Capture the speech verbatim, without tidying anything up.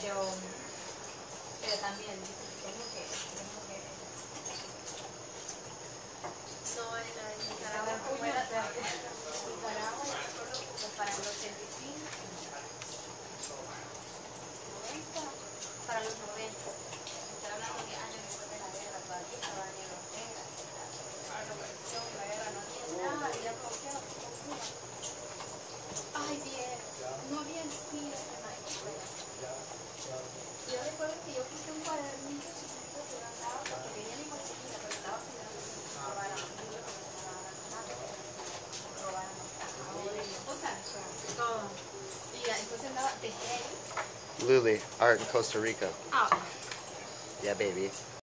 pero, pero también, tengo que, tengo que... No, en la de Nicaragua, como era Nicaragua, solo para los ochenta y cinco, noventa, para los noventa. Estoy hablando de años después de la guerra, todavía estaba en Inglaterra, la revolución, la guerra, no había nada, había bloqueo, ay, bien, no había cine ese maíz. Yo recuerdo que yo puse un cuadernito chiquito que yo andaba, porque venía mi mochilita, pero estaba cuidando que no se robaran los libros, que no se robaran los mapas, que no se robaran los tajadores, o sea, todo. Y ya, entonces andaba de gel. Luli, art in Costa Rica. Ah. Yeah, baby.